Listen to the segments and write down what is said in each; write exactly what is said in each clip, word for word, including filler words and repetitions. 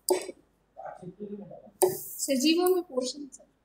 सजीवों में पोषण।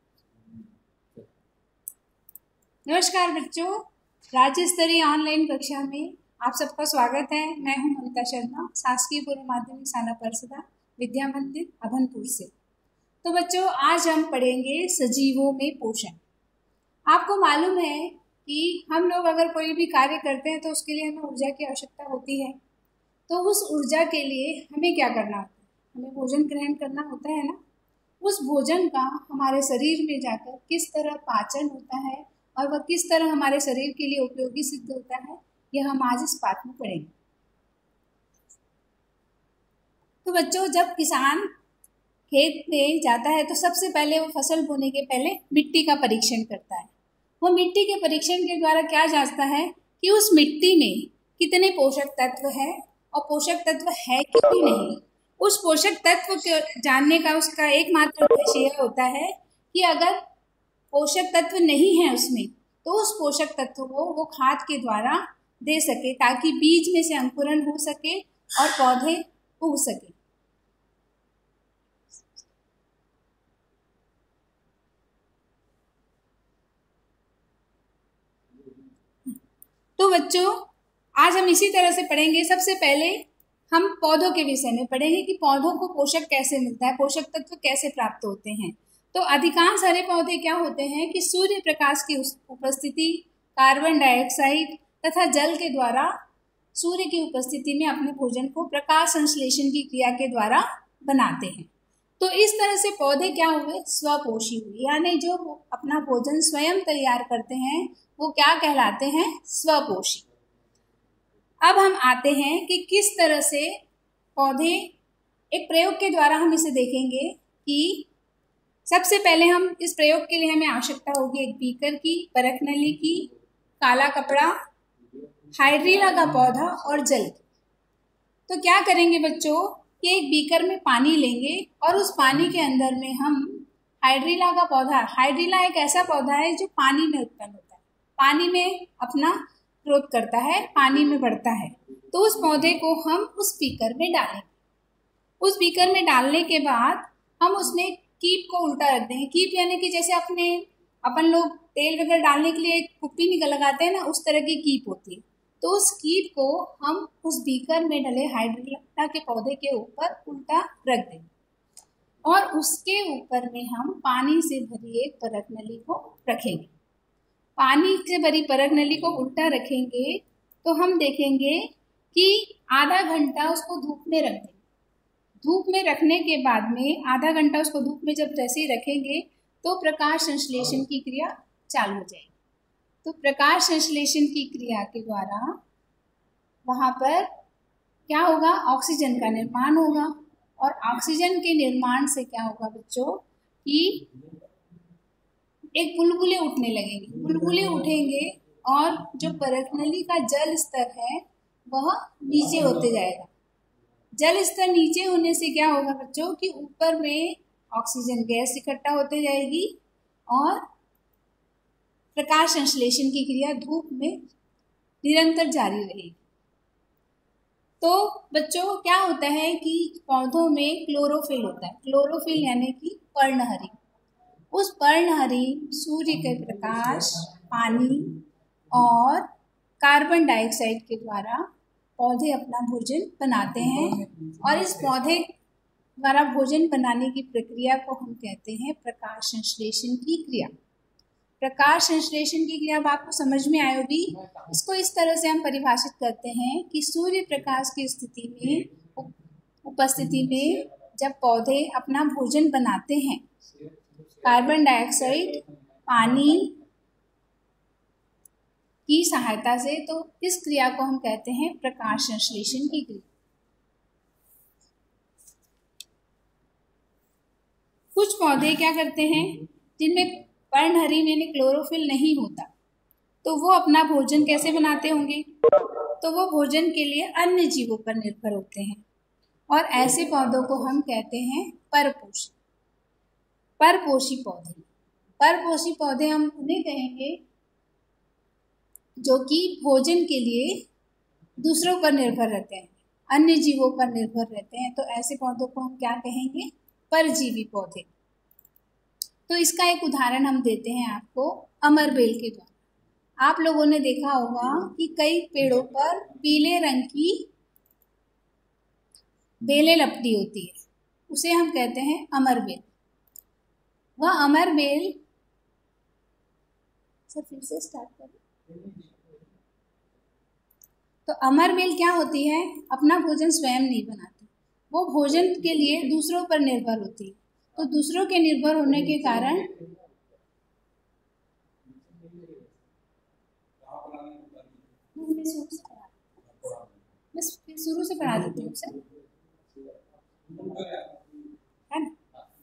नमस्कार बच्चों, राज्य स्तरीय ऑनलाइन कक्षा में आप सबका स्वागत है। मैं हूं ममता शर्मा, शासकीय पूर्व माध्यमिक शाला परिषद विद्या मंदिर अभनपुर से। तो बच्चों, आज हम पढ़ेंगे सजीवों में पोषण। आपको मालूम है कि हम लोग अगर कोई भी कार्य करते हैं तो उसके लिए हमें ऊर्जा की आवश्यकता होती है। तो उस ऊर्जा के लिए हमें क्या करना होता है? हमें भोजन ग्रहण करना होता है ना। उस भोजन का हमारे शरीर में जाकर किस तरह पाचन होता है और वह किस तरह हमारे शरीर के लिए उपयोगी सिद्ध होता है, यह हम आज इस पाठ में पढ़ेंगे। तो बच्चों, जब किसान खेत में जाता है तो सबसे पहले वो फसल बोने के पहले मिट्टी का परीक्षण करता है। वो मिट्टी के परीक्षण के द्वारा क्या जांचता है कि उस मिट्टी में कितने पोषक तत्व है और पोषक तत्व है कि नहीं। उस पोषक तत्व के जानने का उसका एकमात्र उद्देश्य यह होता है कि अगर पोषक तत्व नहीं है उसमें तो उस पोषक तत्व को वो खाद के द्वारा दे सके, ताकि बीज में से अंकुरण हो सके और पौधे उग सके। तो बच्चों, आज हम इसी तरह से पढ़ेंगे। सबसे पहले हम पौधों के विषय में पढ़ेंगे कि पौधों को पोषक कैसे मिलता है, पोषक तत्व कैसे प्राप्त होते हैं। तो अधिकांश हरे पौधे क्या होते हैं कि सूर्य प्रकाश की उपस्थिति, कार्बन डाइऑक्साइड तथा जल के द्वारा सूर्य की उपस्थिति में अपने भोजन को प्रकाश संश्लेषण की क्रिया के द्वारा बनाते हैं। तो इस तरह से पौधे क्या हुए? स्वपोषी हुए, यानी जो अपना भोजन स्वयं तैयार करते हैं वो क्या कहलाते हैं? स्वपोषी। अब हम आते हैं कि किस तरह से पौधे, एक प्रयोग के द्वारा हम इसे देखेंगे कि सबसे पहले हम इस प्रयोग के लिए हमें आवश्यकता होगी एक बीकर की, परख नली की, काला कपड़ा, हाइड्रीला का पौधा और जल। तो क्या करेंगे बच्चों कि एक बीकर में पानी लेंगे और उस पानी के अंदर में हम हाइड्रीला का पौधा, हाइड्रीला एक ऐसा पौधा है जो पानी में उत्पन्न होता है, पानी में अपना ग्रोथ करता है, पानी में बढ़ता है। तो उस पौधे को हम उस बीकर में डालेंगे। उस बीकर में डालने के बाद हम उसमें कीप को उल्टा रख देंगे। कीप यानी कि जैसे अपने अपन लोग तेल वगैरह डालने के लिए एक कुप्पी निकल लगाते हैं ना, उस तरह की कीप होती है। तो उस कीप को हम उस बीकर में डले हाइड्रीला के पौधे के ऊपर उल्टा रख देंगे और उसके ऊपर में हम पानी से भरी एक परख नली को रखेंगे। पानी से भरी परख नली को उल्टा रखेंगे तो हम देखेंगे कि आधा घंटा उसको धूप में रख देंगे। धूप में रखने के बाद में आधा घंटा उसको धूप में जब जैसे ही रखेंगे तो प्रकाश संश्लेषण की क्रिया चालू हो जाएगी। तो प्रकाश संश्लेषण की क्रिया के द्वारा वहाँ पर क्या होगा? ऑक्सीजन का निर्माण होगा और ऑक्सीजन के निर्माण से क्या होगा बच्चों कि एक बुलबुले उठने लगेंगे। बुलबुले उठेंगे और जो परख नली का जल स्तर है वह नीचे होते जाएगा। जल स्तर नीचे होने से क्या होगा बच्चों कि ऊपर में ऑक्सीजन गैस इकट्ठा होते जाएगी और प्रकाश संश्लेषण की क्रिया धूप में निरंतर जारी रहेगी। तो बच्चों, क्या होता है कि पौधों में क्लोरोफिल होता है। क्लोरोफिल यानी कि पर्णहरित। उस पर्णहरित सूर्य के प्रकाश, पानी और कार्बन डाइऑक्साइड के द्वारा पौधे अपना भोजन बनाते हैं और इस पौधे द्वारा भोजन बनाने की प्रक्रिया को हम कहते हैं प्रकाश संश्लेषण की क्रिया। प्रकाश संश्लेषण की क्रिया अब आपको समझ में आई होगी। इसको इस तरह से हम परिभाषित करते हैं कि सूर्य प्रकाश की स्थिति में, उपस्थिति में जब पौधे अपना भोजन बनाते हैं, कार्बन डाइऑक्साइड, पानी की सहायता से, तो इस क्रिया को हम कहते हैं प्रकाश संश्लेषण की क्रिया। कुछ पौधे क्या करते हैं जिनमें पर्णहरित यानी क्लोरोफिल नहीं होता, तो वो अपना भोजन कैसे बनाते होंगे? तो वो भोजन के लिए अन्य जीवों पर निर्भर होते हैं और ऐसे पौधों को हम कहते हैं परपोषी। परपोषी पौधे, परपोषी पौधे हम उन्हें कहेंगे जो कि भोजन के लिए दूसरों पर निर्भर रहते हैं। अन्य जीवों पर निर्भर रहते हैं, तो ऐसे पौधों को हम क्या कहेंगे? परजीवी पौधे। तो इसका एक उदाहरण हम देते हैं आपको अमरबेल के द्वारा। आप लोगों ने देखा होगा कि कई पेड़ों पर पीले रंग की बेलें लपटी होती है, उसे हम कहते हैं अमरबेल। वह अमरबेल सर फिर से स्टार्ट करें। तो अमरबेल क्या होती है? अपना भोजन स्वयं नहीं बनाती, वो भोजन के लिए दूसरों पर निर्भर होती है। तो दूसरों के निर्भर होने के कारण बस शुरू से पढ़ा देती हूँ सर, है ना?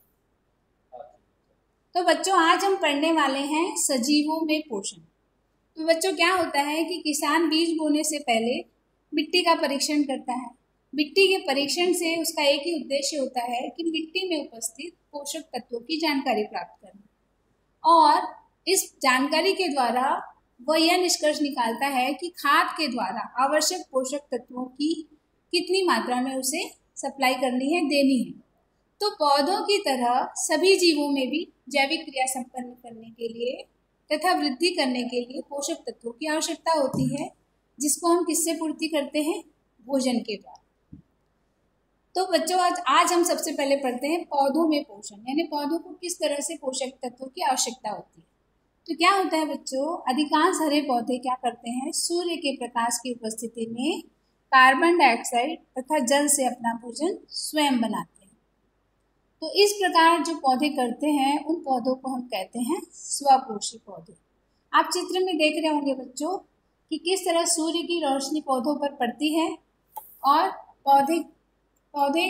तो बच्चों आज हम पढ़ने वाले हैं सजीवों में पोषण। तो बच्चों क्या होता है कि किसान बीज बोने से पहले मिट्टी का परीक्षण करता है। मिट्टी के परीक्षण से उसका एक ही उद्देश्य होता है कि मिट्टी में उपस्थित पोषक तत्वों की जानकारी प्राप्त करना, और इस जानकारी के द्वारा वह यह निष्कर्ष निकालता है कि खाद के द्वारा आवश्यक पोषक तत्वों की कितनी मात्रा में उसे सप्लाई करनी है, देनी है। तो पौधों की तरह सभी जीवों में भी जैविक क्रिया संपन्न करने के लिए तथा वृद्धि करने के लिए पोषक तत्वों की आवश्यकता होती है, जिसको हम किससे पूर्ति करते हैं? भोजन के द्वारा। तो बच्चों आज आज हम सबसे पहले पढ़ते हैं पौधों में पोषण, यानी पौधों को किस तरह से पोषक तत्वों की आवश्यकता होती है। तो क्या होता है बच्चों, अधिकांश हरे पौधे क्या करते हैं? सूर्य के प्रकाश की उपस्थिति में कार्बन डाइऑक्साइड तथा जल से अपना भोजन स्वयं बनाते हैं। तो इस प्रकार जो पौधे करते हैं उन पौधों को हम कहते हैं स्वपोषी पौधे। आप चित्र में देख रहे होंगे बच्चों कि किस तरह सूर्य की रोशनी पौधों पर पड़ती है और पौधे पौधे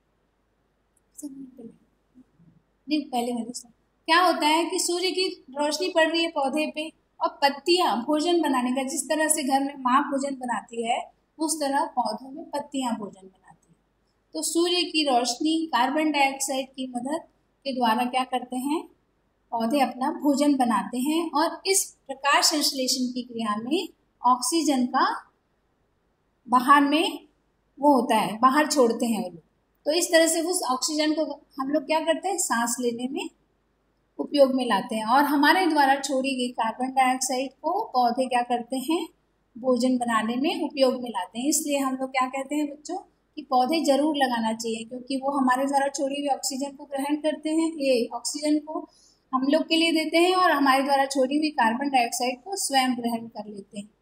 नहीं पहले मैंने क्या होता है कि सूर्य की रोशनी पड़ रही है पौधे पे, और पत्तियां भोजन बनाने का, जिस तरह से घर में माँ भोजन बनाती है उस तरह पौधों में पत्तियां भोजन बनाती है। तो सूर्य की रोशनी कार्बन डाइऑक्साइड की मदद के द्वारा क्या करते हैं? पौधे अपना भोजन बनाते हैं, और इस प्रकाश संश्लेषण की क्रिया में ऑक्सीजन का बाहर में वो होता है, बाहर छोड़ते हैं वो लोग। तो इस तरह से उस ऑक्सीजन को हम लोग क्या करते हैं? सांस लेने में उपयोग में लाते हैं, और हमारे द्वारा छोड़ी गई कार्बन डाइऑक्साइड को पौधे क्या करते हैं? भोजन बनाने में उपयोग में लाते हैं। इसलिए हम लोग क्या कहते हैं बच्चों कि पौधे जरूर लगाना चाहिए, क्योंकि वो हमारे द्वारा छोड़ी हुई ऑक्सीजन को ग्रहण करते हैं, ये ऑक्सीजन को हम लोग के लिए देते हैं, और हमारे द्वारा छोड़ी हुई कार्बन डाइऑक्साइड को स्वयं ग्रहण कर लेते हैं।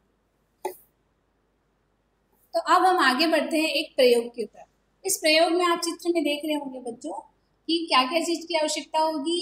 तो अब हम आगे बढ़ते हैं एक प्रयोग की तरफ। इस प्रयोग में आप चित्र में देख रहे होंगे बच्चों कि क्या क्या चीज की आवश्यकता होगी?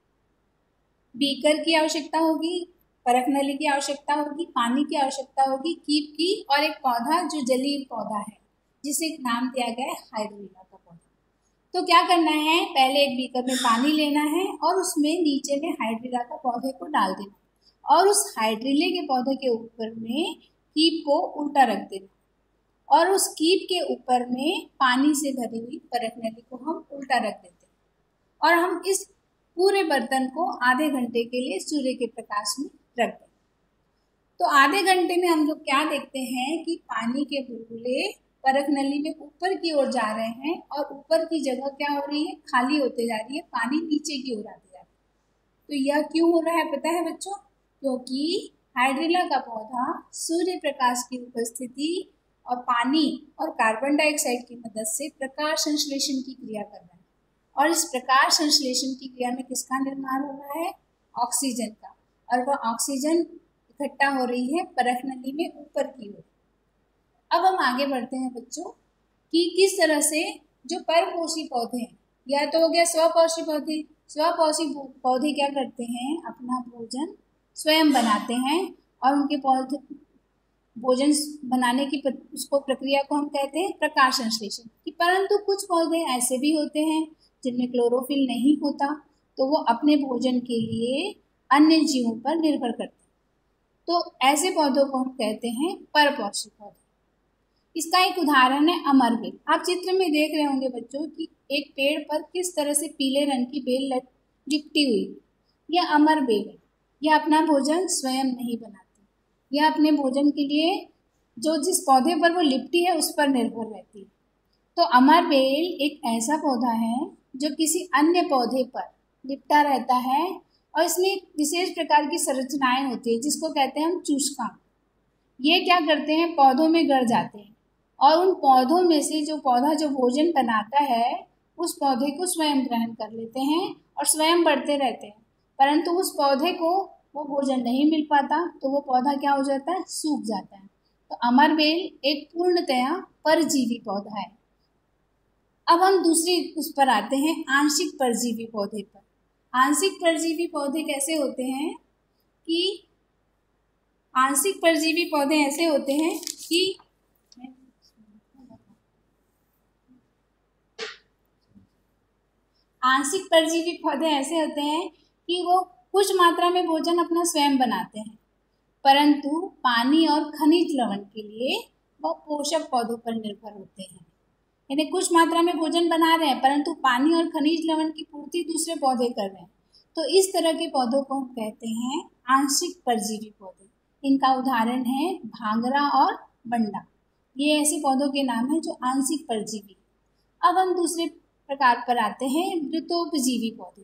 बीकर की आवश्यकता होगी, परख नली की आवश्यकता होगी, पानी की आवश्यकता होगी, कीप की, और एक पौधा जो जलीय पौधा है जिसे एक नाम दिया गया है हाइड्रिला का पौधा। तो क्या करना है? पहले एक बीकर में पानी लेना है और उसमें नीचे में हाइड्रिला का पौधे को डाल देना, और उस हाइड्रिले के पौधे के ऊपर में कीप को उल्टा रख देना, और उस कीप के ऊपर में पानी से भरी हुई परख नली को हम उल्टा रख देते हैं, और हम इस पूरे बर्तन को आधे घंटे के लिए सूर्य के प्रकाश में रख दें। तो आधे घंटे में हम लोग क्या देखते हैं कि पानी के बुलबुले परख नली में ऊपर की ओर जा रहे हैं, और ऊपर की जगह क्या हो रही है? खाली होते जा रही है, पानी नीचे की ओर आते जा रहा है। तो यह क्यों हो रहा है पता है बच्चों? क्योंकि हाइड्रिला का पौधा सूर्य प्रकाश की उपस्थिति और पानी और कार्बन डाइऑक्साइड की मदद से प्रकाश संश्लेषण की क्रिया कर रहा है, और इस प्रकाश संश्लेषण की क्रिया में किसका निर्माण हो रहा है? ऑक्सीजन का, और वह ऑक्सीजन इकट्ठा हो रही है परख नली में ऊपर की ओर। अब हम आगे बढ़ते हैं बच्चों कि किस तरह से जो परपोषी पौधे हैं, यह तो हो गया स्वपोषी पौधे। स्वपोषी पौधे क्या करते हैं? अपना भोजन स्वयं बनाते हैं, और उनके पौधे भोजन बनाने की उसको प्रक्रिया को हम कहते हैं प्रकाश संश्लेषण की। परंतु कुछ पौधे ऐसे भी होते हैं जिनमें क्लोरोफिल नहीं होता, तो वो अपने भोजन के लिए अन्य जीवों पर निर्भर करते हैं। तो ऐसे पौधों को हम कहते हैं परपोषी पौधे। इसका एक उदाहरण है अमरबेल। आप चित्र में देख रहे होंगे बच्चों कि एक पेड़ पर किस तरह से पीले रंग की बेल लिपटी हुई। यह अमरबेल है। यह अपना भोजन स्वयं नहीं बनाती, यह अपने भोजन के लिए जो जिस पौधे पर वो लिपटी है उस पर निर्भर रहती है। तो अमर बेल एक ऐसा पौधा है जो किसी अन्य पौधे पर लिपटा रहता है और इसमें एक विशेष प्रकार की संरचनाएं होती है जिसको कहते हैं हम चूषकांक। ये क्या करते हैं, पौधों में गड़ जाते हैं और उन पौधों में से जो पौधा जो भोजन बनाता है उस पौधे को स्वयं ग्रहण कर लेते हैं और स्वयं बढ़ते रहते हैं, परंतु उस पौधे को वो भोजन नहीं मिल पाता तो वो पौधा क्या हो जाता है, सूख जाता है। तो अमर बेल एक पूर्णतया परजीवी पौधा है। अब हम दूसरी उस पर आते हैं, आंशिक परजीवी पौधे पर। आंशिक परजीवी पौधे कैसे होते हैं कि आंशिक परजीवी पौधे ऐसे होते हैं कि आंशिक परजीवी पौधे ऐसे होते हैं कि वो कुछ मात्रा में भोजन अपना स्वयं बनाते हैं, परंतु पानी और खनिज लवण के लिए वो पोषक पौधों पर निर्भर होते हैं। यानी कुछ मात्रा में भोजन बना रहे हैं परंतु पानी और खनिज लवण की पूर्ति दूसरे पौधे कर रहे हैं। तो इस तरह के पौधों को हम कहते हैं आंशिक परजीवी पौधे। इनका उदाहरण है भांगरा और बंडा। ये ऐसे पौधों के नाम हैं जो आंशिक परजीवी। अब हम दूसरे प्रकार पर आते हैं, मृतोपजीवी पौधे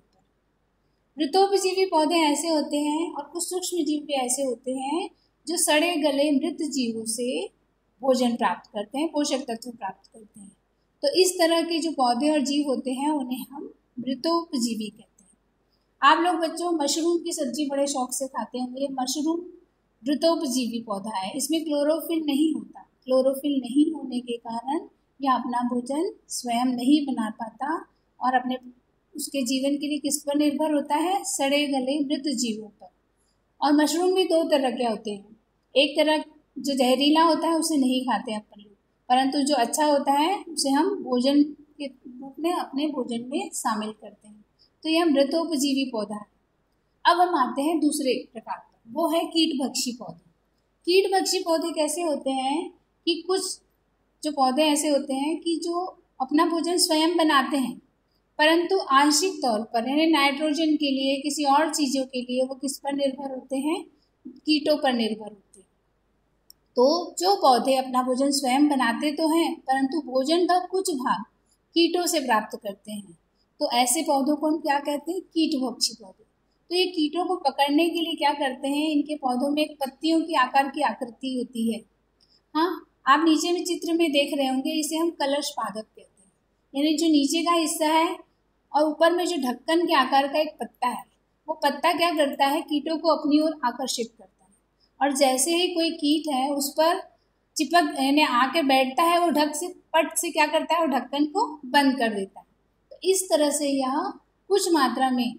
पर। मृतोपजीवी पौधे ऐसे होते हैं और कुछ सूक्ष्म जीव भी ऐसे होते हैं जो सड़े गले मृत जीवों से भोजन प्राप्त करते हैं, पोषक तत्व प्राप्त करते हैं। तो इस तरह के जो पौधे और जीव होते हैं उन्हें हम मृतोपजीवी कहते हैं। आप लोग बच्चों मशरूम की सब्जी बड़े शौक से खाते होंगे। मशरूम मृतोपजीवी पौधा है, इसमें क्लोरोफिल नहीं होता। क्लोरोफिल नहीं होने के कारण यह अपना भोजन स्वयं नहीं बना पाता और अपने उसके जीवन के लिए किस पर निर्भर होता है, सड़े गले मृत जीवों पर। और मशरूम भी दो तरह के होते हैं, एक तरह जो जहरीला होता है उसे नहीं खाते अपन लोग, परंतु जो अच्छा होता है उसे हम भोजन के रूप में अपने भोजन में शामिल करते हैं। तो यह मृतोपजीवी पौधा है। अब हम आते हैं दूसरे प्रकार पर, वो है कीटभक्षी पौधे। कीटभक्षी पौधे कैसे होते हैं कि कुछ जो पौधे ऐसे होते हैं कि जो अपना भोजन स्वयं बनाते हैं परंतु आंशिक तौर पर, यानी नाइट्रोजन के लिए, किसी और चीज़ों के लिए वो किस पर निर्भर होते हैं, कीटों पर निर्भर होते हैं। तो जो पौधे अपना भोजन स्वयं बनाते तो हैं परंतु भोजन का कुछ भाग कीटों से प्राप्त करते हैं, तो ऐसे पौधों को हम क्या कहते हैं, कीटभक्षी पौधे। तो ये कीटों को पकड़ने के लिए क्या करते हैं, इनके पौधों में एक पत्तियों की आकार की आकृति होती है। हाँ, आप नीचे में चित्र में देख रहे होंगे, इसे हम कलश पादप कहते हैं। यानी जो नीचे का हिस्सा है और ऊपर में जो ढक्कन के आकार का एक पत्ता है, वो पत्ता क्या करता है, कीटों को अपनी ओर आकर्षित करता है। और जैसे ही कोई कीट है उस पर चिपक यानी आके बैठता है, वो ढक से पट से क्या करता है, वो ढक्कन को बंद कर देता है। तो इस तरह से यह कुछ मात्रा में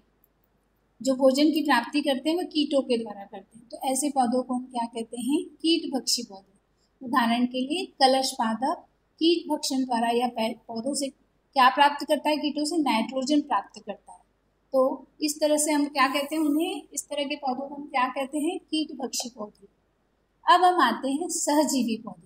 जो भोजन की प्राप्ति करते हैं वो कीटों के द्वारा करते हैं। तो ऐसे पौधों को हम क्या कहते हैं, कीटभक्षी पौधे। उदाहरण के लिए कलश पादप कीट भक्षण द्वारा या पौधों से क्या प्राप्त करता है, कीटों से नाइट्रोजन प्राप्त करता है। तो इस तरह से हम क्या कहते हैं उन्हें, इस तरह के पौधों को हम क्या कहते हैं, कीटभक्षी पौधे। अब हम आते हैं सहजीवी पौधे।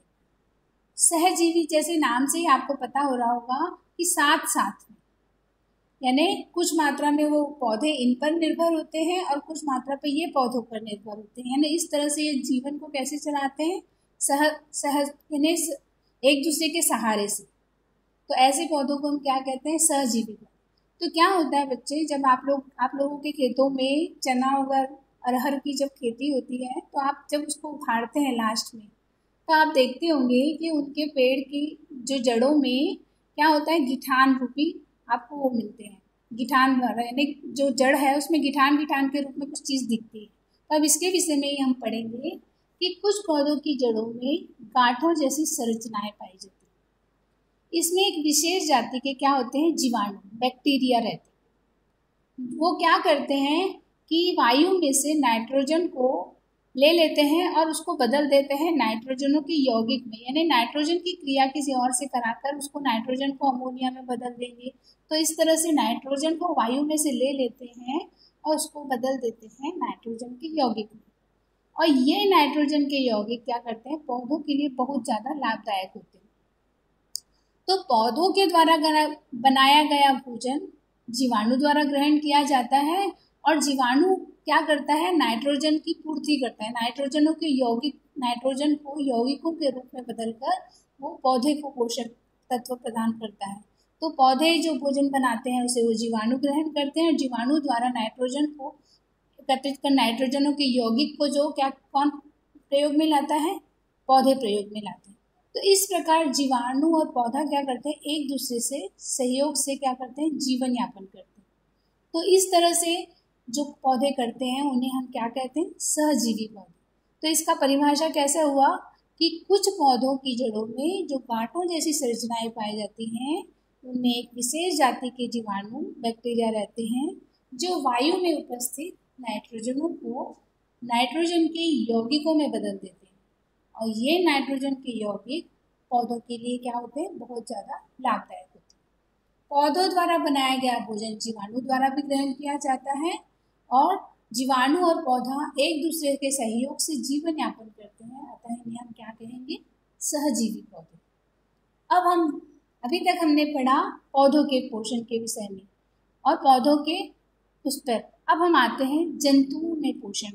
सहजीवी जैसे नाम से ही आपको पता हो रहा होगा कि साथ साथ में, यानी कुछ मात्रा में वो पौधे इन पर निर्भर होते हैं और कुछ मात्रा पर ये पौधों पर निर्भर होते हैं। यानी इस तरह से ये जीवन को कैसे चलाते हैं, सह सहज यानी एक दूसरे के सहारे से। तो ऐसे पौधों को हम क्या कहते हैं, सहजीवी पौधे। तो क्या होता है बच्चे, जब आप लोग आप लोगों के खेतों में चना और अरहर की जब खेती होती है तो आप जब उसको उखाड़ते हैं लास्ट में, तो आप देखते होंगे कि उनके पेड़ की जो जड़ों में क्या होता है, गिठान रूपी आपको वो मिलते हैं। गिठान द्वारा यानी जो जड़ है उसमें गिठान गिठान के रूप में कुछ चीज़ दिखती है। तो अब इसके विषय में ही हम पढ़ेंगे कि कुछ पौधों की जड़ों में गांठों जैसी संरचनाएं पाई जाती हैं। इसमें एक विशेष जाति के क्या होते हैं, जीवाणु, बैक्टीरिया रहते हैं। वो क्या करते हैं कि वायु में से नाइट्रोजन को ले लेते हैं और उसको बदल देते हैं नाइट्रोजनों के यौगिक में, यानी नाइट्रोजन की क्रिया किसी और से कराकर उसको नाइट्रोजन को अमोनिया में बदल देंगे। तो इस तरह से नाइट्रोजन को वायु में से ले लेते हैं और उसको बदल देते हैं नाइट्रोजन के यौगिक में। और ये नाइट्रोजन के यौगिक क्या करते हैं, पौधों के लिए बहुत ज़्यादा लाभदायक होते हैं। तो पौधों के द्वारा बनाया गया भोजन जीवाणु द्वारा ग्रहण किया जाता है और जीवाणु क्या करता है, नाइट्रोजन की पूर्ति करता है, नाइट्रोजनों के यौगिक नाइट्रोजन को यौगिकों के रूप में बदलकर वो पौधे को पोषक तत्व प्रदान करता है। तो पौधे जो भोजन बनाते हैं उसे वो जीवाणु ग्रहण करते हैं और जीवाणु द्वारा नाइट्रोजन को एकत्रित कर नाइट्रोजनों के यौगिक को जो क्या कौन प्रयोग में लाता है, पौधे प्रयोग में लाते हैं। तो इस प्रकार जीवाणु और पौधा क्या करते हैं, एक दूसरे से सहयोग से क्या करते हैं, जीवन यापन करते हैं। तो इस तरह से जो पौधे करते हैं उन्हें हम क्या कहते हैं, सहजीवी पौधे। तो इसका परिभाषा कैसे हुआ कि कुछ पौधों की जड़ों में जो गांठों जैसी संरचनाएं पाई जाती हैं उनमें एक विशेष जाति के जीवाणु बैक्टीरिया रहते हैं जो वायु में उपस्थित नाइट्रोजनों को नाइट्रोजन के यौगिकों में बदल देते हैं और ये नाइट्रोजन के यौगिक पौधों के लिए क्या होते हैं, बहुत ज़्यादा लाभदायक होते हैं। पौधों द्वारा बनाया गया भोजन जीवाणु द्वारा भी ग्रहण किया जाता है और जीवाणु और पौधा एक दूसरे के सहयोग से जीवन यापन करते हैं, अतः इन्हें हम क्या कहेंगे, सहजीवी पौधे। अब हम अभी तक हमने पढ़ा पौधों के पोषण के विषय में और पौधों के उस पर। अब हम आते हैं जंतुओं में पोषण।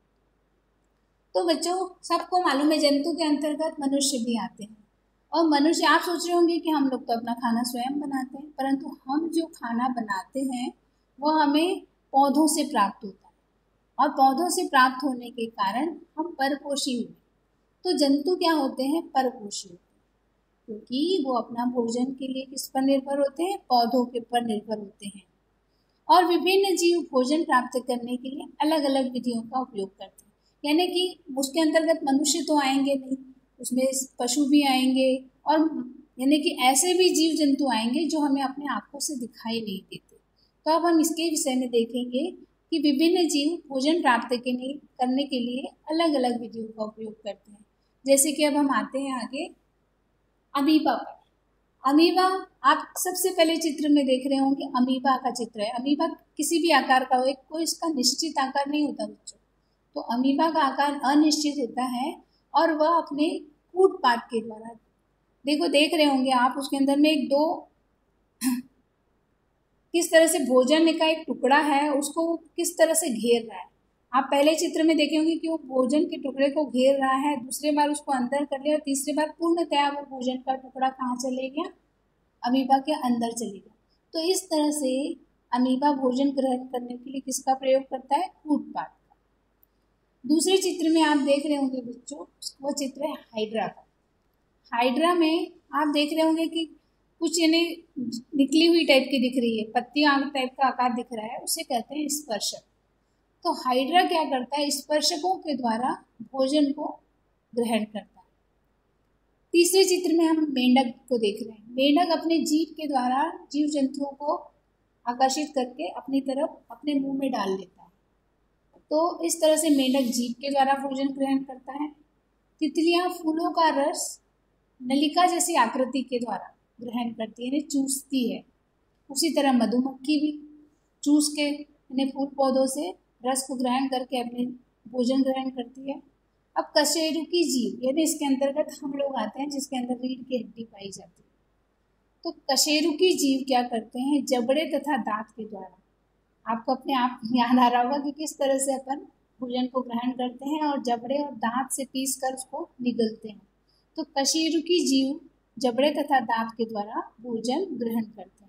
तो बच्चों सबको मालूम है जंतु के अंतर्गत मनुष्य भी आते हैं और मनुष्य, आप सोच रहे होंगे कि हम लोग तो अपना खाना स्वयं बनाते हैं, परंतु हम जो खाना बनाते हैं वो हमें पौधों से प्राप्त होता है और पौधों से प्राप्त होने के कारण हम परपोषी हुए। तो जंतु क्या होते हैं, परपोषी होते हैं, क्योंकि वो अपना भोजन के लिए किस पर निर्भर होते हैं, पौधों के पर निर्भर होते हैं। और विभिन्न जीव भोजन प्राप्त करने के लिए अलग अलग विधियों का उपयोग करते हैं, यानी कि उसके अंतर्गत मनुष्य तो आएंगे नहीं, उसमें पशु भी आएंगे और यानी कि ऐसे भी जीव जंतु आएंगे जो हमें अपने आँखों से दिखाई नहीं देते। तो अब हम इसके विषय में देखेंगे कि विभिन्न जीव भोजन प्राप्त करने के लिए अलग अलग विधियों का उपयोग करते हैं। जैसे कि अब हम आते हैं आगे अमीबा पर। अमीबा आप सबसे पहले चित्र में देख रहे होंगे, अमीबा का चित्र है। अमीबा किसी भी आकार का हो, कोई इसका निश्चित आकार नहीं होता बच्चों। तो अमीबा का आकार अनिश्चित होता है और वह अपने कूटपाद के द्वारा, देखो देख रहे होंगे आप, उसके अंदर में एक दो किस तरह से भोजन का एक टुकड़ा है उसको किस तरह से घेर रहा है। आप पहले चित्र में देखे होंगे कि वो भोजन के टुकड़े को घेर रहा है, दूसरे बार उसको अंदर कर लिया और तीसरी बार पूर्णतया वो भोजन का टुकड़ा कहाँ चले गया, अमीबा के अंदर चले गया। तो इस तरह से अमीबा भोजन ग्रहण करने के लिए किसका प्रयोग करता है, कूटपाद का। दूसरे चित्र में आप देख रहे होंगे बच्चों, वो चित्र है हाइड्रा का। हाइड्रा में आप देख रहे होंगे कि कुछ यानी निकली हुई टाइप की दिख रही है, पत्तियां टाइप का आकार दिख रहा है, उसे कहते हैं स्पर्शक। तो हाइड्रा क्या करता है, स्पर्शकों के द्वारा भोजन को ग्रहण करता है। तीसरे चित्र में हम मेंढक को देख रहे हैं। मेंढक अपने जीभ के द्वारा जीव जंतुओं को आकर्षित करके अपनी तरफ अपने मुंह में डाल लेता है। तो इस तरह से मेंढक जीभ के द्वारा भोजन ग्रहण करता है। तितलियां फूलों का रस नलिका जैसी आकृति के द्वारा ग्रहण करती है, चूसती है। उसी तरह मधुमक्खी भी चूस के यानी फूल पौधों से रस को ग्रहण करके अपने भोजन ग्रहण करती है। अब कशेरुकी जीव यानी इसके अंतर्गत हम लोग आते हैं जिसके अंदर रीढ़ की हड्डी पाई जाती है। तो कशेरुकी जीव क्या करते हैं, जबड़े तथा दांत के द्वारा, आपको अपने आप याद आ रहा होगा कि किस तरह से अपन भोजन को ग्रहण करते हैं और जबड़े और दांत से पीस कर उसको निगलते हैं। तो कशेरुकी जीव जबड़े तथा दांत के द्वारा भोजन ग्रहण करते हैं।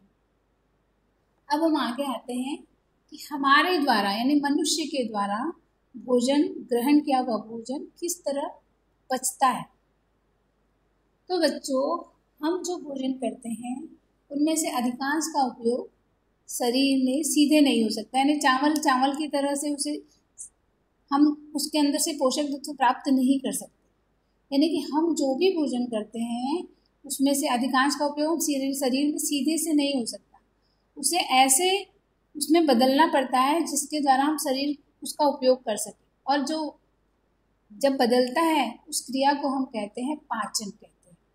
अब हम आगे आते हैं कि हमारे द्वारा यानी मनुष्य के द्वारा भोजन ग्रहण किया हुआ भोजन किस तरह पचता है। तो बच्चों हम जो भोजन करते हैं उनमें से अधिकांश का उपयोग शरीर में सीधे नहीं हो सकता, यानी चावल चावल की तरह से उसे हम उसके अंदर से पोषक तत्व प्राप्त नहीं कर सकते। यानी कि हम जो भी भोजन करते हैं उसमें से अधिकांश का उपयोग शरीर शरीर में सीधे से नहीं हो सकता, उसे ऐसे उसमें बदलना पड़ता है जिसके द्वारा हम शरीर उसका उपयोग कर सकें। और जो जब बदलता है उस क्रिया को हम कहते हैं पाचन कहते हैं।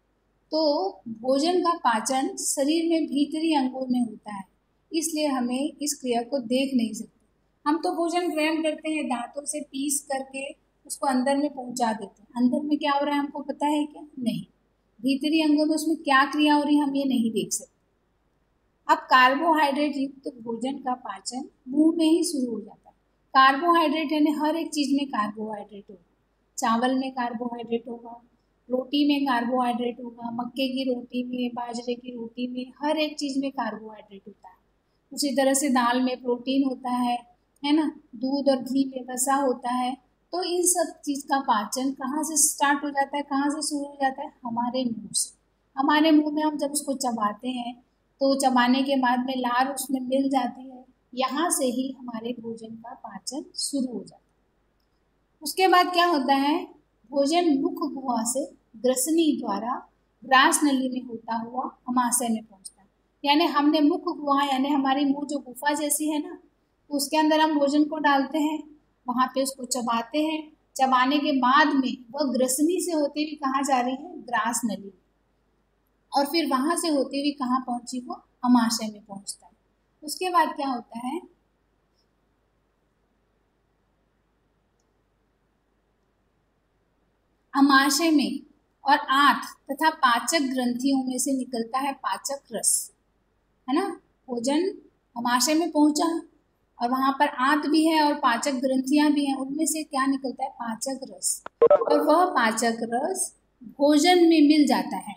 तो भोजन का पाचन शरीर में भीतरी अंगों में होता है, इसलिए हमें इस क्रिया को देख नहीं सकते। हम तो भोजन ग्रहण करते हैं, दांतों से पीस करके उसको अंदर में पहुंचा देते हैं। अंदर में क्या हो रहा है हमको पता है क्या, नहीं। भीतरी अंगों में उसमें क्या क्रिया हो रही है हम ये नहीं देख सकते। अब कार्बोहाइड्रेट युक्त तो भोजन का पाचन मुंह में ही शुरू हो जाता है। कार्बोहाइड्रेट यानी हर एक चीज़ में कार्बोहाइड्रेट हो, चावल में कार्बोहाइड्रेट होगा, रोटी में कार्बोहाइड्रेट होगा, मक्के की रोटी में, बाजरे की रोटी में, हर एक चीज़ में कार्बोहाइड्रेट होता है। उसी तरह से दाल में प्रोटीन होता है है ना, दूध और घी में वसा होता है। तो इन सब चीज़ का पाचन कहाँ से स्टार्ट हो जाता है, कहाँ से शुरू हो जाता है? हमारे मुंह से। हमारे मुंह में हम जब उसको चबाते हैं तो चबाने के बाद में लार उसमें मिल जाती है, यहाँ से ही हमारे भोजन का पाचन शुरू हो जाता है। उसके बाद क्या होता है? भोजन मुख गुहा से ग्रसनी द्वारा ग्रास नली में होता हुआ अमाशय में पहुँचता है। यानी हमने मुख गुहा यानी हमारी मुंह जो गुफा जैसी है ना, तो उसके अंदर हम भोजन को डालते हैं, वहाँ पे उसको चबाते हैं। चबाने के बाद में वह ग्रसनी से होती हुई कहाँ जा रही है? ग्रास नली, और फिर वहाँ से होती हुई कहाँ पहुँची? वो अमाशय में पहुँचता है। उसके बाद क्या होता है? अमाशय में और आंत तथा पाचक ग्रंथियों में से निकलता है पाचक रस, है ना। भोजन अमाशय में पहुँचा और वहाँ पर आंत भी है और पाचक ग्रंथियाँ भी हैं, उनमें से क्या निकलता है? पाचक रस। और वह पाचक रस भोजन में मिल जाता है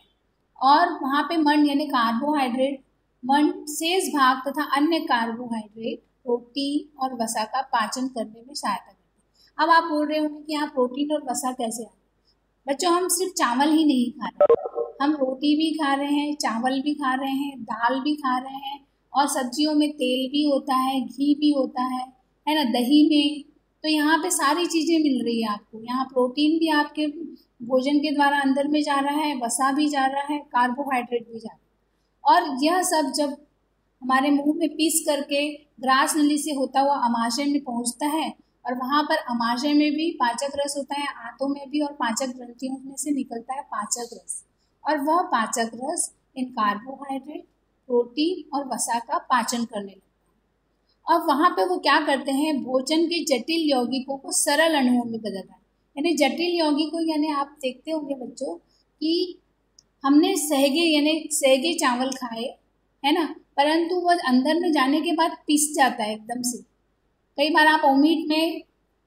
और वहाँ पे मंड यानी कार्बोहाइड्रेट, मंड शेष भाग तथा अन्य कार्बोहाइड्रेट, प्रोटीन और वसा का पाचन करने में सहायता करते हैं। अब आप बोल रहे होंगे कि यहाँ प्रोटीन और वसा कैसे आए? बच्चों, हम सिर्फ चावल ही नहीं खा रहे, हम रोटी भी खा रहे हैं, चावल भी खा रहे हैं, दाल भी खा रहे हैं, और सब्जियों में तेल भी होता है, घी भी होता है है ना, दही में। तो यहाँ पे सारी चीज़ें मिल रही है आपको। यहाँ प्रोटीन भी आपके भोजन के द्वारा अंदर में जा रहा है, वसा भी जा रहा है, कार्बोहाइड्रेट भी जा रहा है। और यह सब जब हमारे मुंह में पीस करके ग्रास नली से होता हुआ अमाशय में पहुँचता है, और वहाँ पर अमाशय में भी पाचक रस होता है, आंतों में भी, और पाचक ग्रंथियों में से निकलता है पाचक रस। और वह पाचक रस इन कार्बोहाइड्रेट, प्रोटीन और वसा का पाचन करने लगता है। और वहाँ पे वो क्या करते हैं? भोजन के जटिल यौगिकों को सरल अणुओं में बदल रहा है। यानी जटिल यौगिकों यानी आप देखते होंगे बच्चों कि हमने सहगे यानी सहगे चावल खाए, है ना, परंतु वो अंदर में जाने के बाद पिस जाता है एकदम से। कई बार आप ओमीट में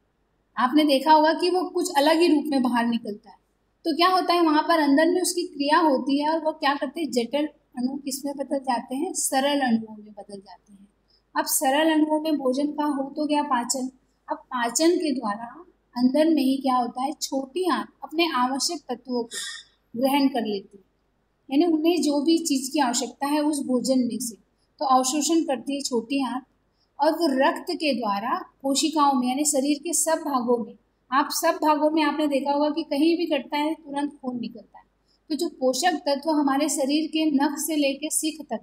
आपने देखा होगा कि वो कुछ अलग ही रूप में बाहर निकलता है। तो क्या होता है? वहाँ पर अंदर में उसकी क्रिया होती है और वो क्या करते हैं? जटिल अणु किस में बदल जाते हैं? सरल अणुओं में बदल जाते हैं। अब सरल अणुओं में भोजन का हो तो गया पाचन। अब पाचन के द्वारा अंदर में ही क्या होता है? छोटी आंत अपने आवश्यक तत्वों को ग्रहण कर लेती है, यानी उन्हें जो भी चीज़ की आवश्यकता है उस भोजन में से तो अवशोषण करती है छोटी आंत, और वो रक्त के द्वारा कोशिकाओं में यानी शरीर के सब भागों में, आप सब भागों में आपने देखा होगा कि कहीं भी कटता है तुरंत खून निकलता है। तो जो पोषक तत्व हमारे शरीर के नख से लेकर सीख तक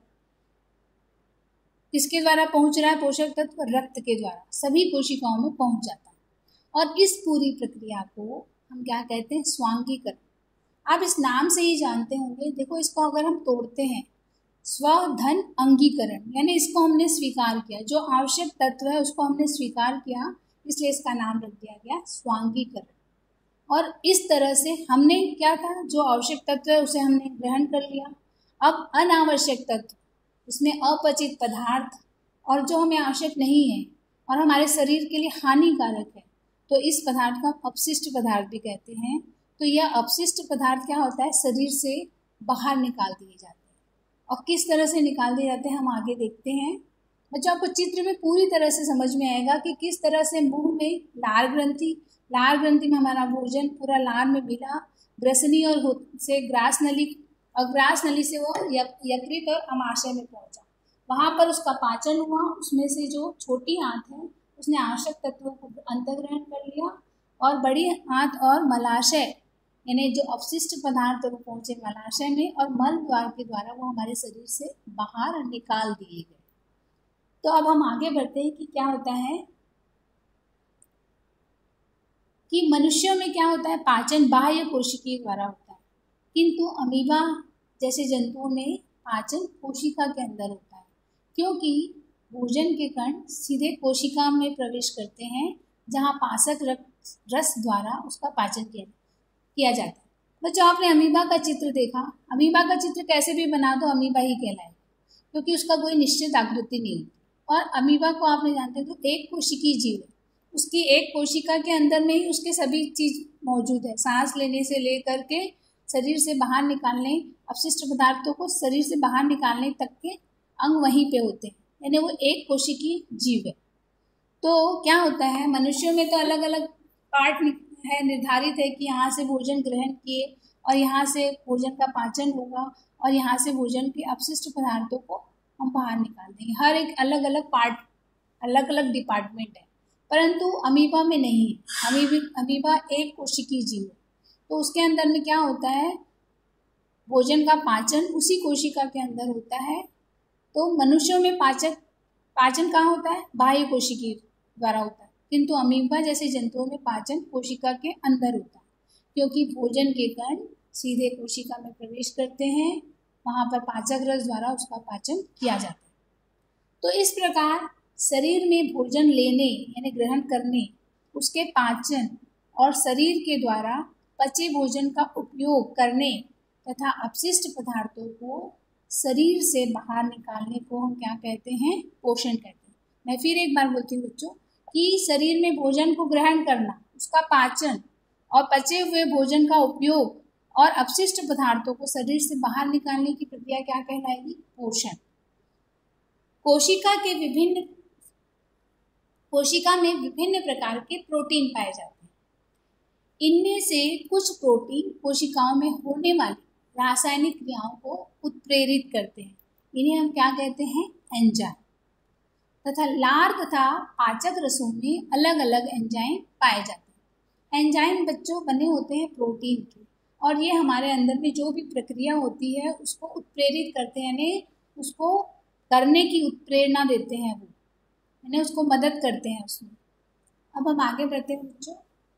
किसके द्वारा पहुंच रहा है? पोषक तत्व रक्त के द्वारा सभी कोशिकाओं में पहुंच जाता है। और इस पूरी प्रक्रिया को हम क्या कहते हैं? स्वांगीकरण। आप इस नाम से ही जानते होंगे। देखो, इसको अगर हम तोड़ते हैं, स्व धन अंगीकरण, यानी इसको हमने स्वीकार किया, जो आवश्यक तत्व है उसको हमने स्वीकार किया, इसलिए इसका नाम रख दिया गया स्वांगीकरण। और इस तरह से हमने क्या था? जो आवश्यक तत्व है उसे हमने ग्रहण कर लिया। अब अनावश्यक तत्व, इसमें अपचित पदार्थ और जो हमें आवश्यक नहीं है और हमारे शरीर के लिए हानिकारक है, तो इस पदार्थ को हम अपशिष्ट पदार्थ भी कहते हैं। तो यह अपशिष्ट पदार्थ क्या होता है? शरीर से बाहर निकाल दिए जाते हैं। और किस तरह से निकाल दिए जाते हैं हम आगे देखते हैं। बच्चों, आपको चित्र में पूरी तरह से समझ में आएगा कि किस तरह से मुंह में लार ग्रंथि, लार ग्रंथि में हमारा भोजन पूरा लार में मिला, ग्रसनी और से ग्रास नली, और ग्रास नली से वो यकृत और अमाशय में पहुंचा। वहाँ पर उसका पाचन हुआ, उसमें से जो छोटी आंत है उसने आवश्यक तत्वों को अंतर्ग्रहण कर लिया, और बड़ी आंत और मलाशय यानी जो अपशिष्ट पदार्थ वो पहुँचे मलाशय में, और मल द्वार के द्वारा वो हमारे शरीर से बाहर निकाल दिए गए। तो अब हम आगे बढ़ते हैं कि क्या होता है कि मनुष्यों में क्या होता है? पाचन बाह्य कोशिकीय द्वारा होता है, किंतु अमीबा जैसे जंतुओं में पाचन कोशिका के अंदर होता है, क्योंकि भोजन के कण सीधे कोशिका में प्रवेश करते हैं, जहाँ पाचक रस द्वारा उसका पाचन किया किया जाता है। बच्चों, आपने अमीबा का चित्र देखा। अमीबा का चित्र कैसे भी बना दो अमीबा ही कहलाएगा, क्योंकि उसका कोई निश्चित आकृति नहीं होती। और अमीबा को आपने जानते हैं तो एक कोशिकीय जीव है, उसकी एक कोशिका के अंदर में ही उसके सभी चीज मौजूद है। सांस लेने से लेकर के शरीर से बाहर निकालने, अपशिष्ट पदार्थों को शरीर से बाहर निकालने तक के अंग वहीं पे होते हैं, यानी वो एक कोशिकीय जीव है। तो क्या होता है, मनुष्यों में तो अलग अलग पार्ट है, निर्धारित है कि यहाँ से भोजन ग्रहण किए और यहाँ से भोजन का पाचन होगा और यहाँ से भोजन के अपशिष्ट पदार्थों को हम बाहर निकाल देंगे। हर एक अलग अलग पार्ट, अलग अलग डिपार्टमेंट है, परंतु अमीबा में नहीं है। अमीबी अमीबा एक कोशिकीय जीव है, तो उसके अंदर में क्या होता है, भोजन का पाचन उसी कोशिका के अंदर होता है। तो मनुष्यों में पाचक पाचन कहाँ होता है, बाह्य कोशिकीय द्वारा होता है, किंतु अमीबा जैसे जंतुओं में पाचन कोशिका के अंदर होता है, क्योंकि भोजन के कण सीधे कोशिका में प्रवेश करते हैं, वहाँ पर पाचक रस द्वारा उसका पाचन किया जाता है। तो इस प्रकार शरीर में भोजन लेने यानी ग्रहण करने, उसके पाचन और शरीर के द्वारा पचे भोजन का उपयोग करने तथा अपशिष्ट पदार्थों को शरीर से बाहर निकालने को हम क्या कहते हैं, पोषण कहते हैं। मैं फिर एक बार बोलती हूँ बच्चों कि शरीर में भोजन को ग्रहण करना, उसका पाचन और पचे हुए भोजन का उपयोग और अपशिष्ट पदार्थों को शरीर से बाहर निकालने की प्रक्रिया क्या कहलाएगी, पोषण। कोशिका के विभिन्न कोशिका में विभिन्न प्रकार के प्रोटीन पाए जाते हैं। इनमें से कुछ प्रोटीन कोशिकाओं में होने वाली रासायनिक क्रियाओं को उत्प्रेरित करते हैं, इन्हें हम क्या कहते हैं, एंजाइम। तथा लार तथा पाचक रसों में अलग अलग एंजाइम पाए जाते हैं। एंजाइम बच्चों बने होते हैं प्रोटीन के, और ये हमारे अंदर में जो भी प्रक्रिया होती है उसको उत्प्रेरित करते हैं, यानी उसको करने की उत्प्रेरणा देते हैं, वो यानी उसको मदद करते हैं उसमें। अब हम आगे बढ़ते हैं बच्चों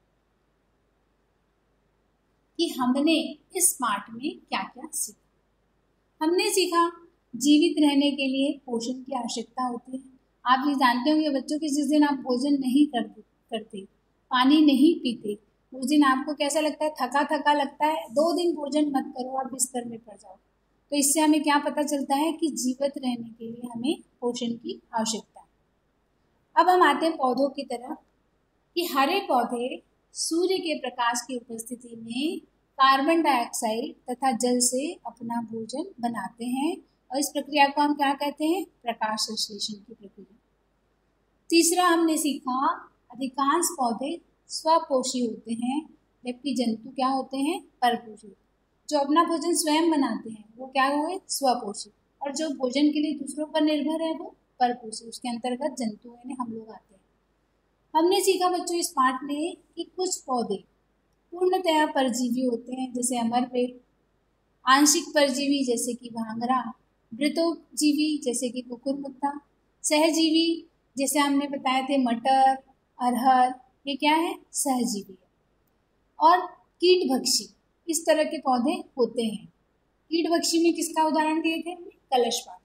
कि हमने इस पाठ में क्या क्या सीखा। हमने सीखा जीवित रहने के लिए पोषण की आवश्यकता होती है। आप ये जानते होंगे बच्चों कि जिस दिन आप भोजन नहीं करते करते पानी नहीं पीते, उस दिन आपको कैसा लगता है, थका थका लगता है। दो दिन भोजन मत करो और बिस्तर में पड़ जाओ। तो इससे हमें क्या पता चलता है कि जीवित रहने के लिए हमें पोषण की आवश्यकता है। अब हम आते हैं पौधों की तरफ कि हरे पौधे सूर्य के प्रकाश की उपस्थिति में कार्बन डाइऑक्साइड तथा जल से अपना भोजन बनाते हैं, और इस प्रक्रिया को हम क्या कहते हैं, प्रकाश संश्लेषण की प्रक्रिया। तीसरा हमने सीखा अधिकांश पौधे स्वपोषी होते हैं, जबकि जंतु क्या होते हैं, परपोषी। जो अपना भोजन स्वयं बनाते हैं वो क्या हुए, स्वपोषी, और जो भोजन के लिए दूसरों पर निर्भर है वो परपोषी। उसके अंतर्गत जंतु यानी हम लोग आते हैं। हमने सीखा बच्चों इस पाठ में कि कुछ पौधे पूर्णतया परजीवी होते हैं, जैसे अमरपेट, आंशिक परजीवी जैसे कि भांगरा, वृतोजीवी जैसे कि कुकुरमुत्ता, सहजीवी जैसे हमने बताए थे मटर, अरहर, ये क्या है, सहजीवी है, और कीटभक्षी, इस तरह के पौधे होते हैं। कीटभक्षी में किसका उदाहरण दिए थे, कलशपाद।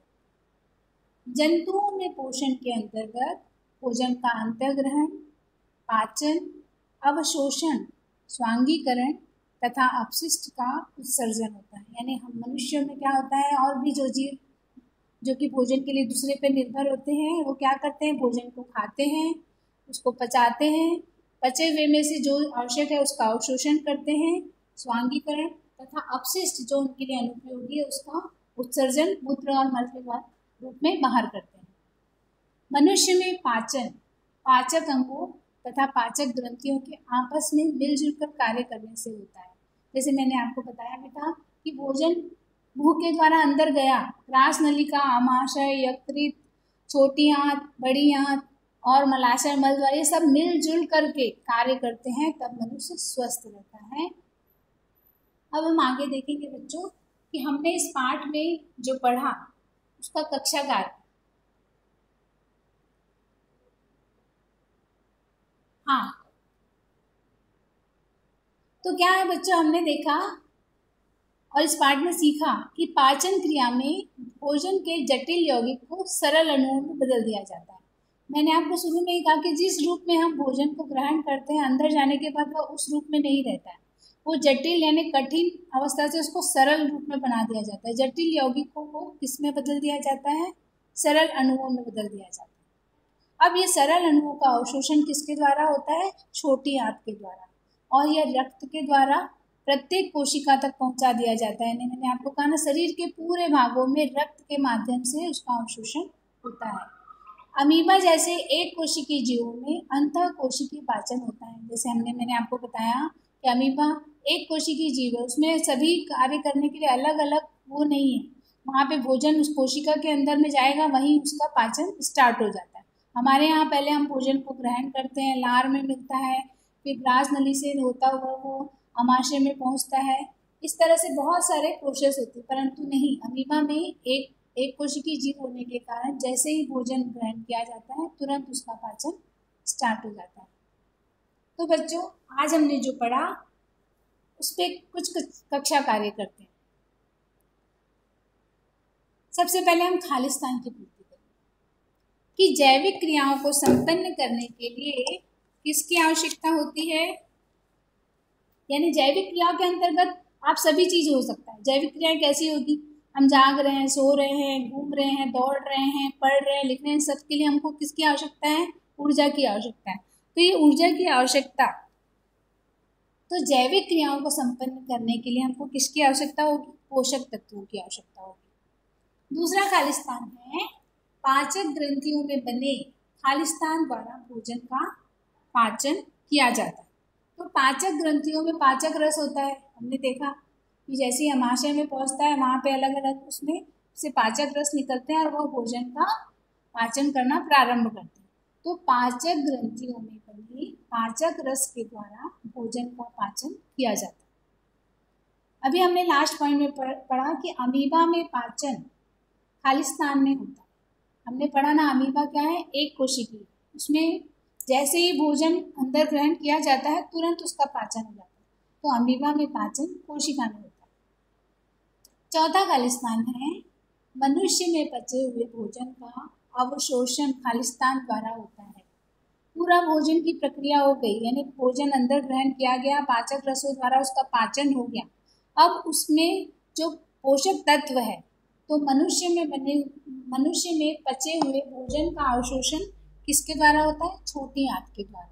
जंतुओं में पोषण के अंतर्गत भोजन का अंतर्ग्रहण, पाचन, अवशोषण, स्वांगीकरण तथा अपशिष्ट का उत्सर्जन होता है। यानी हम मनुष्यों में क्या होता है, और भी जो जीव जो कि भोजन के लिए दूसरे पर निर्भर होते हैं वो क्या करते हैं, भोजन को खाते हैं, उसको पचाते हैं, पचे हुए में से जो आवश्यक है उसका अवशोषण करते हैं, स्वांगीकरण तथा अपशिष्ट जो उनके लिए अनुपयोगी है उसका उत्सर्जन मूत्र और मल के रूप में बाहर करते हैं। मनुष्य में पाचन पाचक अंगों तथा पाचक ग्रंथियों के आपस में मिलजुल कर कार्य करने से होता है। जैसे मैंने आपको बताया बेटा कि भोजन मुंह के द्वारा अंदर गया, रास नलिका, आमाशय, यकृत, छोटी आंत, बड़ी आंत और मलाशय मल द्वारा ये सब मिलजुल करके कार्य करते हैं, तब मनुष्य स्वस्थ रहता है। अब हम आगे देखेंगे बच्चों कि हमने इस पाठ में जो पढ़ा उसका कक्षाकार हाँ तो क्या है बच्चों, हमने देखा और इस पाठ में सीखा कि पाचन क्रिया में भोजन के जटिल यौगिक को सरल अणुओं में बदल दिया जाता है। मैंने आपको शुरू में ही कहा कि जिस रूप में हम भोजन को ग्रहण करते हैं अंदर जाने के बाद वह उस रूप में नहीं रहता है, वो जटिल यानी कठिन अवस्था से उसको सरल रूप में बना दिया जाता है। जटिल यौगिकों को किस में बदल दिया जाता है, सरल अणुओं में बदल दिया जाता है। अब ये सरल अणुओं का अवशोषण किसके द्वारा होता है? छोटी आंत के द्वारा, और यह रक्त के द्वारा प्रत्येक कोशिका तक पहुंचा दिया जाता है। मैंने आपको कहा ना, शरीर के पूरे भागों में रक्त के माध्यम से उसका अवशोषण होता है। अमीबा जैसे एक कोशिकीय जीवों में अंतः कोशिकीय पाचन होता है। जैसे हमने मैंने आपको बताया कि अमीबा एक कोशिकीय जीव है, उसमें सभी कार्य करने के लिए अलग अलग वो नहीं है, वहाँ पे भोजन उस कोशिका के अंदर में जाएगा, वहीं उसका पाचन स्टार्ट हो जाता है। हमारे यहाँ पहले हम भोजन को ग्रहण करते हैं, लार में मिलता है, फिर ग्रास नली से होता हुआ वो अमाशय में पहुँचता है। इस तरह से बहुत सारे प्रोसेस होते हैं, परंतु नहीं, अमीबा में एक एक कोशिकीय जीव होने के कारण जैसे ही भोजन ग्रहण किया जाता है तुरंत उसका पाचन स्टार्ट हो जाता है। तो बच्चों, आज हमने जो पढ़ा उस पर कुछ कक्षा कार्य करते हैं। सबसे पहले हम खालिस्तान की पूर्ति करेंगे कि जैविक क्रियाओं को संपन्न करने के लिए किसकी आवश्यकता होती है। यानी जैविक क्रियाओं के अंतर्गत आप सभी चीज़ हो सकता है। जैविक क्रियाएं कैसी होगी? हम जाग रहे हैं, सो रहे हैं, घूम रहे हैं, दौड़ रहे हैं, पढ़ रहे हैं, लिख रहे हैं, सबके लिए हमको किसकी आवश्यकता है? ऊर्जा की आवश्यकता है। तो ये ऊर्जा की आवश्यकता, तो जैविक क्रियाओं को संपन्न करने के लिए हमको किसकी आवश्यकता होगी? पोषक तत्वों की आवश्यकता होगी। दूसरा खालिस्तान है पाचक ग्रंथियों में बने खालिस्तान द्वारा भोजन का पाचन किया जाता है। तो पाचक ग्रंथियों में पाचक रस होता है, हमने देखा कि जैसे ही अमाशय में पहुंचता है वहाँ पे अलग अलग उसमें से पाचक रस निकलते हैं और वह भोजन का पाचन करना प्रारंभ करते हैं। तो पाचक ग्रंथियों में बने पाचक रस के द्वारा भोजन का पाचन किया जाता है। अभी हमने लास्ट पॉइंट में पढ़ा कि अमीबा में पाचन खालिस्तान में होता है। हमने पढ़ा ना, अमीबा क्या है? एक कोशिकीय, उसमें जैसे ही भोजन अंदर ग्रहण किया जाता है तुरंत उसका पाचन हो जाता है। तो अमीबा में पाचन कोशिका में होता है। चौथा खालिस्तान है मनुष्य में पचे हुए भोजन का अवशोषण खालिस्तान द्वारा होता है। पूरा भोजन की प्रक्रिया हो गई, यानी भोजन अंदर ग्रहण किया गया, पाचक रसों द्वारा उसका पाचन हो गया। अब उसमें जो पोषक तत्व है, तो मनुष्य में बने मनुष्य में पचे हुए भोजन का अवशोषण किसके द्वारा होता है? छोटी आंत के द्वारा।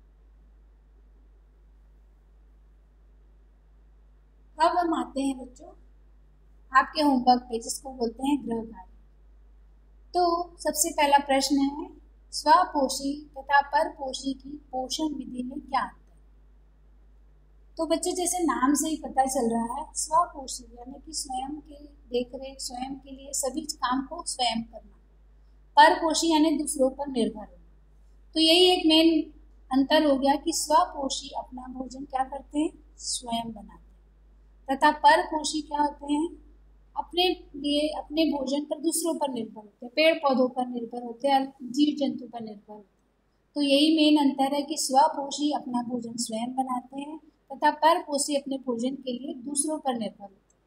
अब हम आते हैं बच्चों आपके होमवर्क पे, जिसको बोलते हैं गृह कार्य। तो सबसे पहला प्रश्न है, स्वपोषी तथा परपोषी की पोषण विधि में क्या अंतर है? तो बच्चों, जैसे नाम से ही पता चल रहा है, स्वपोषी यानी कि स्वयं के देखरेख, स्वयं के लिए सभी काम को स्वयं करना। परपोषी यानी दूसरों पर निर्भर होना। तो यही एक मेन अंतर हो गया कि स्वपोषी अपना भोजन क्या करते हैं? स्वयं बनाते हैं, तथा परपोषी क्या होते हैं? अपने लिए, अपने भोजन पर दूसरों पर निर्भर होते हैं, पेड़ पौधों पर निर्भर होते हैं, जीव जंतु पर निर्भर होते हैं। तो यही मेन अंतर है कि स्वपोषी अपना भोजन स्वयं बनाते हैं तथा परपोषी अपने भोजन के लिए दूसरों पर निर्भर होते हैं।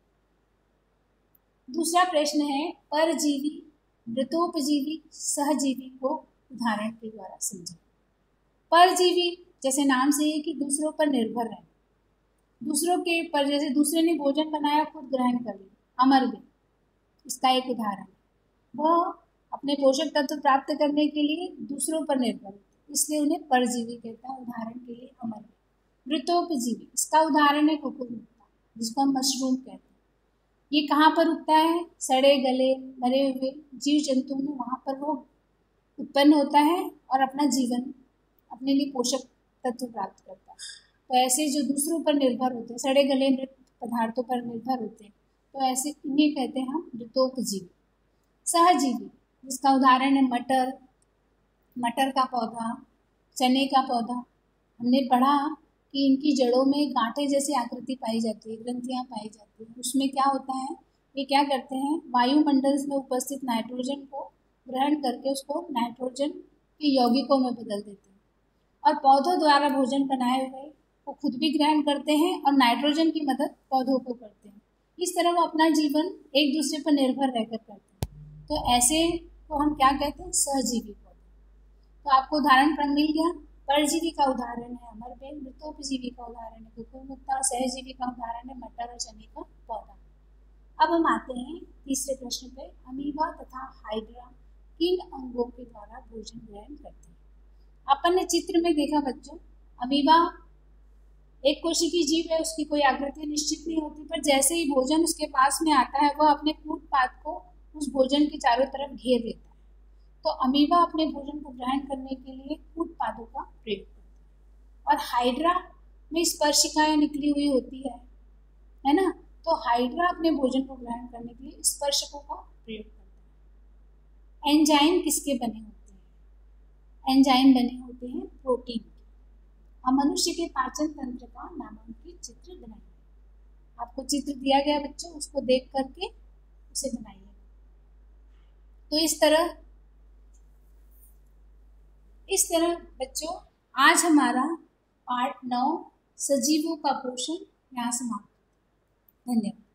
दूसरा प्रश्न है, परजीवी, मृतोपजीवी, सहजीवी को उदाहरण के द्वारा समझें। परजीवी जैसे नाम से है कि दूसरों पर निर्भर है, दूसरों के पर, जैसे दूसरे ने भोजन बनाया खुद ग्रहण कर लिया, अमर भी इसका एक उदाहरण है। वह अपने पोषक तत्व प्राप्त करने के लिए दूसरों पर निर्भर होते, इसलिए उन्हें परजीवी कहता है। उदाहरण के लिए अमर। मृतोपजीवी, इसका उदाहरण है कुकुरमुत्ता, जिसको हम मशरूम कहते हैं। ये कहाँ पर उगता है? सड़े गले मरे हुए जीव जंतु में, वहाँ पर वो उत्पन्न होता है और अपना जीवन, अपने लिए पोषक तत्व प्राप्त करता है। तो ऐसे जो दूसरों पर निर्भर होते हैं, सड़े गले मृत पदार्थों पर निर्भर होते हैं, तो ऐसे इन्हें कहते हैं हम मृतोपजीवी। सहजीवी, जिसका उदाहरण है मटर, मटर का पौधा, चने का पौधा। हमने पढ़ा कि इनकी जड़ों में गांठे जैसी आकृति पाई जाती है, ग्रंथियां पाई जाती हैं। उसमें क्या होता है? ये क्या करते हैं? वायुमंडल में उपस्थित नाइट्रोजन को ग्रहण करके उसको नाइट्रोजन के यौगिकों में बदल देते हैं, और पौधों द्वारा भोजन बनाए हुए वो खुद भी ग्रहण करते हैं और नाइट्रोजन की मदद पौधों को करते हैं। इस तरह वो अपना जीवन एक दूसरे पर निर्भर रहकर करते हैं। तो ऐसे को हम क्या कहते हैं? सहजीवी पौधे। तो आपको उदाहरण क्रम मिल गया। परजीवी का उदाहरण है अमरबेल, मृतोपजीवी का उदाहरण है कुकुरमुत्ता, सहजीवी का उदाहरण है मटर और चने का पौधा। अब हम आते हैं तीसरे प्रश्न पे, अमीबा तथा हाइड्रा किन अंगों के द्वारा भोजन ग्रहण करती है। अपन ने चित्र में देखा बच्चों, अमीबा एक कोशिकीय जीव है, उसकी कोई आकृति निश्चित नहीं होती, पर जैसे ही भोजन उसके पास में आता है वह अपने कूट पाद को उस भोजन के चारों तरफ घेर लेता है। तो अमीबा अपने भोजन को ग्रहण करने के लिए कूट पादों का प्रयोग करता है। और हाइड्रा में स्पर्शिकाएं निकली हुई होती है है ना, तो हाइड्रा अपने भोजन को ग्रहण करने के लिए स्पर्शकों का प्रयोग करता है। एंजाइम किसके बने होते हैं? एंजाइम बने होते हैं प्रोटीन के। अब मनुष्य के पाचन तंत्र का नामांकित चित्र बनाइए। आपको चित्र दिया गया बच्चों, उसको देख करके उसे बनाइए। तो इस तरह इस तरह बच्चों आज हमारा पार्ट नौ सजीवों का पोषण यहाँ समाप्त। धन्यवाद।